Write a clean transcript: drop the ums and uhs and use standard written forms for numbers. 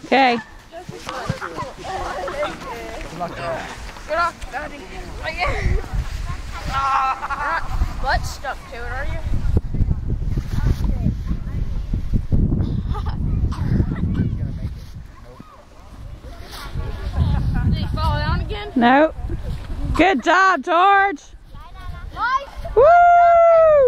Okay. Good luck, Daddy. Butt stuck to it, are you? Did he fall down again? No. Good job, George. Nice. Woo!